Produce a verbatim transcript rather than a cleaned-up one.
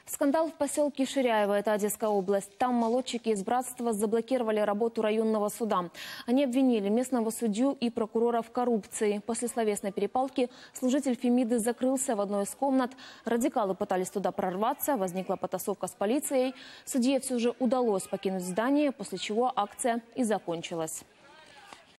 Скандал в поселке Ширяево, это Одесская область. Там молодчики из братства заблокировали работу районного суда. Они обвинили местного судью и прокурора в коррупции. После словесной перепалки служитель Фемиды закрылся в одной из комнат. Радикалы пытались туда прорваться, возникла потасовка с полицией. Судье все же удалось покинуть здание, после чего акция и закончилась.